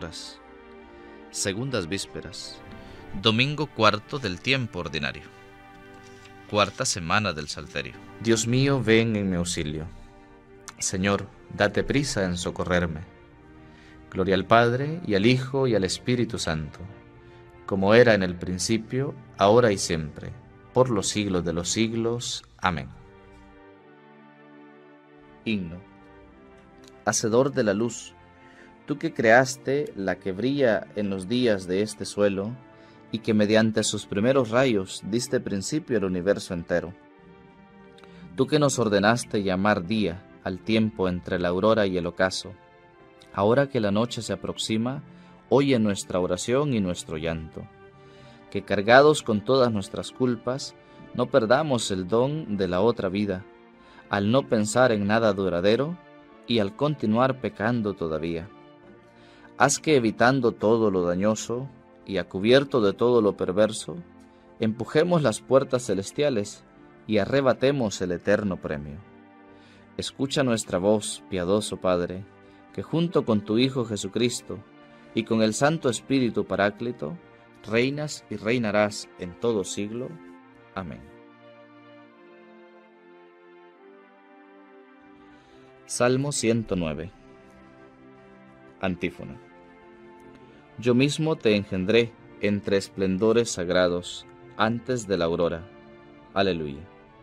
horas. Segundas vísperas. Domingo cuarto del tiempo ordinario. Cuarta semana del Salterio. Dios mío, ven en mi auxilio. Señor, date prisa en socorrerme. Gloria al Padre, y al Hijo, y al Espíritu Santo, como era en el principio, ahora y siempre, por los siglos de los siglos. Amén. Himno. Hacedor de la luz, tú que creaste la que brilla en los días de este suelo, y que mediante sus primeros rayos diste principio al universo entero. Tú que nos ordenaste llamar día al tiempo entre la aurora y el ocaso, ahora que la noche se aproxima, oye nuestra oración y nuestro llanto. Que cargados con todas nuestras culpas, no perdamos el don de la otra vida, al no pensar en nada duradero y al continuar pecando todavía. Haz que evitando todo lo dañoso y a cubierto de todo lo perverso, empujemos las puertas celestiales y arrebatemos el eterno premio. Escucha nuestra voz, piadoso Padre, que junto con tu Hijo Jesucristo y con el Santo Espíritu Paráclito, reinas y reinarás en todo siglo. Amén. Salmo 109. Antífona. Yo mismo te engendré entre esplendores sagrados, antes de la aurora. Aleluya.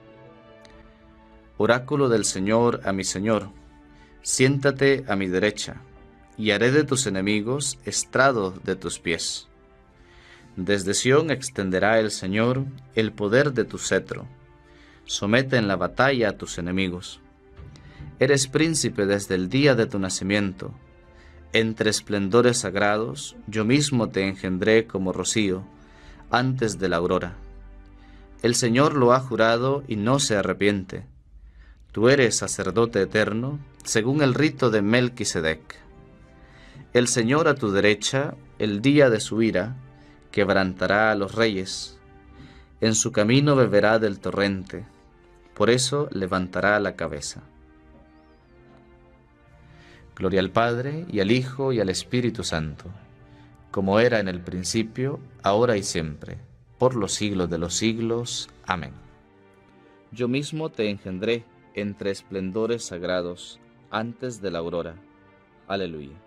Oráculo del Señor a mi Señor, siéntate a mi derecha, y haré de tus enemigos estrado de tus pies. Desde Sión extenderá el Señor el poder de tu cetro. Somete en la batalla a tus enemigos. Eres príncipe desde el día de tu nacimiento. Entre esplendores sagrados, yo mismo te engendré como rocío, antes de la aurora. El Señor lo ha jurado y no se arrepiente. Tú eres sacerdote eterno, según el rito de Melquisedec. El Señor a tu derecha, el día de su ira, quebrantará a los reyes. En su camino beberá del torrente, por eso levantará la cabeza. Gloria al Padre, y al Hijo, y al Espíritu Santo, como era en el principio, ahora y siempre, por los siglos de los siglos. Amén. Yo mismo te engendré entre esplendores sagrados, antes de la aurora. Aleluya.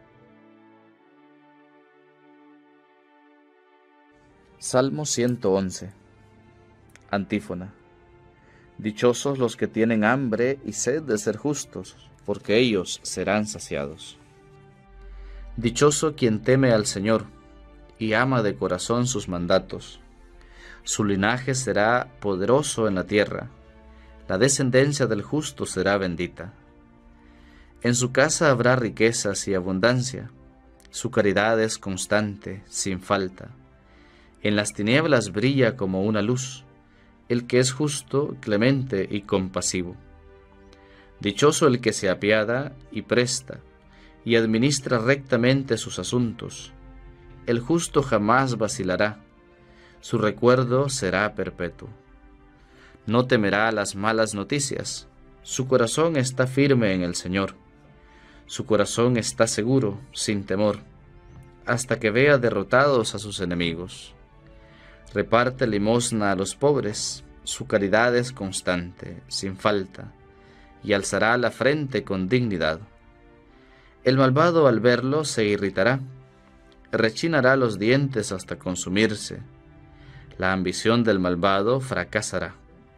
Salmo 111. Antífona. Dichosos los que tienen hambre y sed de ser justos, porque ellos serán saciados. Dichoso quien teme al Señor y ama de corazón sus mandatos. Su linaje será poderoso en la tierra, la descendencia del justo será bendita. En su casa habrá riquezas y abundancia, su caridad es constante, sin falta. En las tinieblas brilla como una luz, el que es justo, clemente y compasivo. Dichoso el que se apiada y presta, y administra rectamente sus asuntos. El justo jamás vacilará, su recuerdo será perpetuo. No temerá las malas noticias, su corazón está firme en el Señor. Su corazón está seguro, sin temor, hasta que vea derrotados a sus enemigos. Reparte limosna a los pobres, su caridad es constante, sin falta, y alzará la frente con dignidad. El malvado al verlo se irritará, rechinará los dientes hasta consumirse. La ambición del malvado fracasará.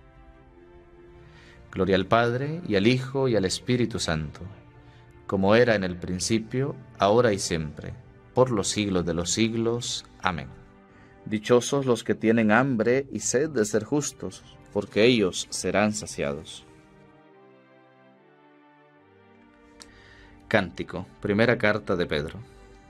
Gloria al Padre, y al Hijo, y al Espíritu Santo, como era en el principio, ahora y siempre, por los siglos de los siglos. Amén. Dichosos los que tienen hambre y sed de ser justos, porque ellos serán saciados. Cántico, primera carta de Pedro.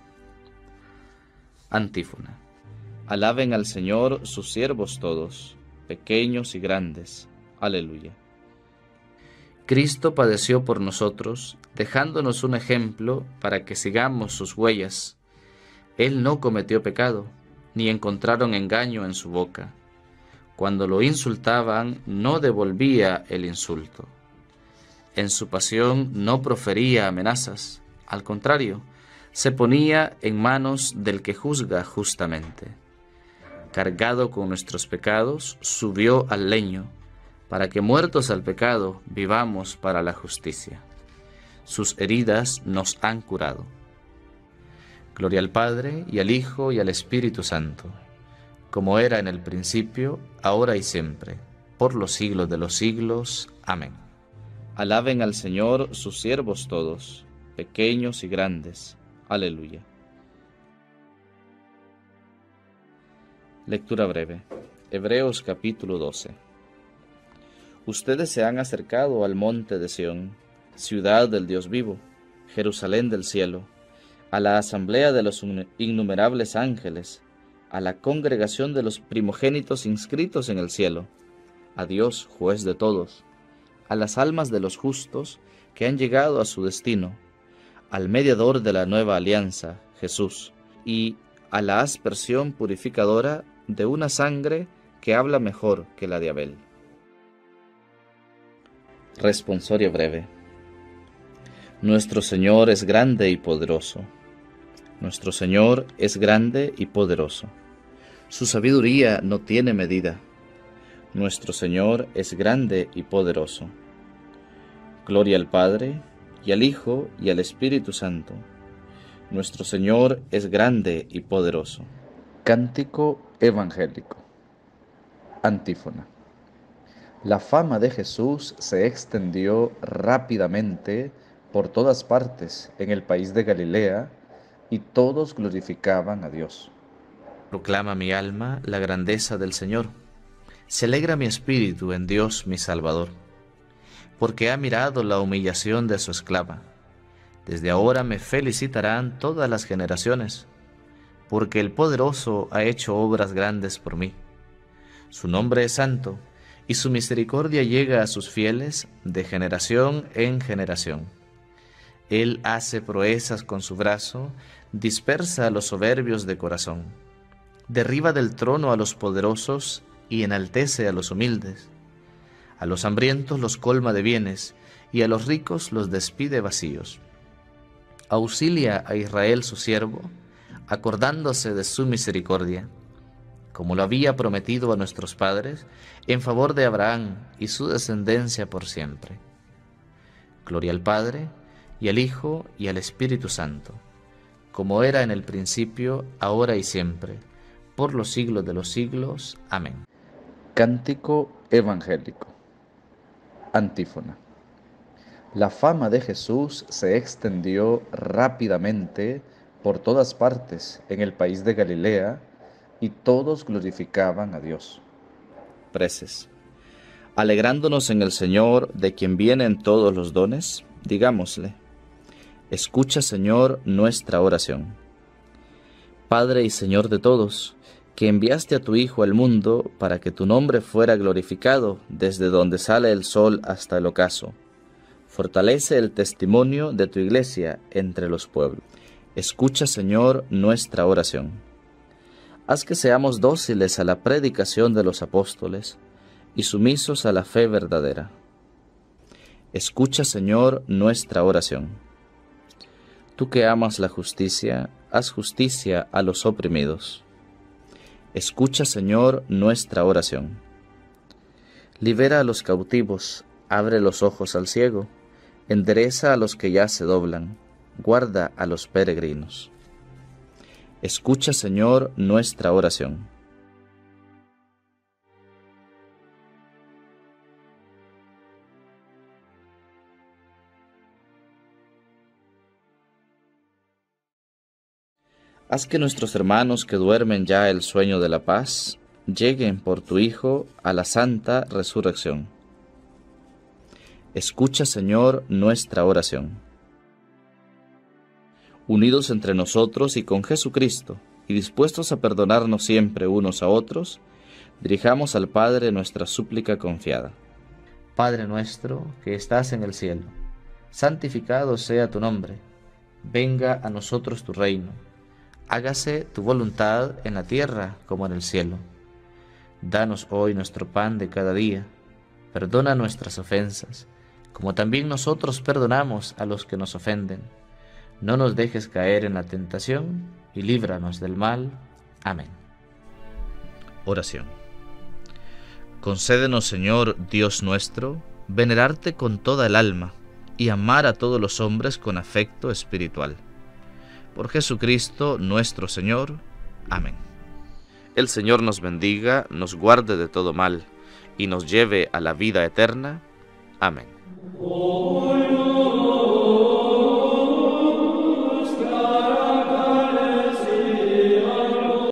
Antífona. Alaben al Señor sus siervos todos, pequeños y grandes. Aleluya. Cristo padeció por nosotros, dejándonos un ejemplo para que sigamos sus huellas. Él no cometió pecado, ni encontraron engaño en su boca. Cuando lo insultaban, no devolvía el insulto. En su pasión no profería amenazas, al contrario, se ponía en manos del que juzga justamente. Cargado con nuestros pecados, subió al leño, para que muertos al pecado, vivamos para la justicia. Sus heridas nos han curado. Gloria al Padre, y al Hijo, y al Espíritu Santo, como era en el principio, ahora y siempre, por los siglos de los siglos. Amén. Alaben al Señor sus siervos todos, pequeños y grandes. Aleluya. Lectura breve. Hebreos capítulo 12. Ustedes se han acercado al monte de Sión, ciudad del Dios vivo, Jerusalén del cielo, a la asamblea de los innumerables ángeles, a la congregación de los primogénitos inscritos en el cielo, a Dios, juez de todos, a las almas de los justos que han llegado a su destino, al mediador de la nueva alianza, Jesús, y a la aspersión purificadora de una sangre que habla mejor que la de Abel. Responsorio breve. Nuestro Señor es grande y poderoso. Nuestro Señor es grande y poderoso. Su sabiduría no tiene medida. Nuestro Señor es grande y poderoso. Gloria al Padre, y al Hijo, y al Espíritu Santo. Nuestro Señor es grande y poderoso. Cántico evangélico. Antífona. La fama de Jesús se extendió rápidamente por todas partes en el país de Galilea, y todos glorificaban a Dios. Proclama mi alma la grandeza del Señor. Se alegra mi espíritu en Dios mi Salvador, porque ha mirado la humillación de su esclava. Desde ahora me felicitarán todas las generaciones, porque el poderoso ha hecho obras grandes por mí. Su nombre es santo, y su misericordia llega a sus fieles de generación en generación. Él hace proezas con su brazo, dispersa a los soberbios de corazón, derriba del trono a los poderosos y enaltece a los humildes. A los hambrientos los colma de bienes, y a los ricos los despide vacíos. Auxilia a Israel su siervo, acordándose de su misericordia, como lo había prometido a nuestros padres, en favor de Abraham y su descendencia por siempre. Gloria al Padre, y al Hijo, y al Espíritu Santo, como era en el principio, ahora y siempre, por los siglos de los siglos. Amén. Cántico evangélico. Antífona. La fama de Jesús se extendió rápidamente por todas partes en el país de Galilea, y todos glorificaban a Dios. Preces. Alegrándonos en el Señor, de quien vienen todos los dones, digámosle: escucha, Señor, nuestra oración. Padre y Señor de todos, que enviaste a tu Hijo al mundo para que tu nombre fuera glorificado desde donde sale el sol hasta el ocaso, fortalece el testimonio de tu Iglesia entre los pueblos. Escucha, Señor, nuestra oración. Haz que seamos dóciles a la predicación de los apóstoles y sumisos a la fe verdadera. Escucha, Señor, nuestra oración. Tú que amas la justicia, haz justicia a los oprimidos. Escucha, Señor, nuestra oración. Libera a los cautivos, abre los ojos al ciego, endereza a los que ya se doblan, guarda a los peregrinos. Escucha, Señor, nuestra oración. Haz que nuestros hermanos que duermen ya el sueño de la paz, lleguen por tu Hijo a la santa resurrección. Escucha, Señor, nuestra oración. Unidos entre nosotros y con Jesucristo, y dispuestos a perdonarnos siempre unos a otros, dirijamos al Padre nuestra súplica confiada. Padre nuestro, que estás en el cielo, santificado sea tu nombre. Venga a nosotros tu reino. Hágase tu voluntad en la tierra como en el cielo. Danos hoy nuestro pan de cada día. Perdona nuestras ofensas, como también nosotros perdonamos a los que nos ofenden. No nos dejes caer en la tentación, y líbranos del mal. Amén. Oración. Concédenos, Señor, Dios nuestro, venerarte con toda el alma y amar a todos los hombres con afecto espiritual. Por Jesucristo nuestro Señor. Amén. El Señor nos bendiga, nos guarde de todo mal y nos lleve a la vida eterna. Amén.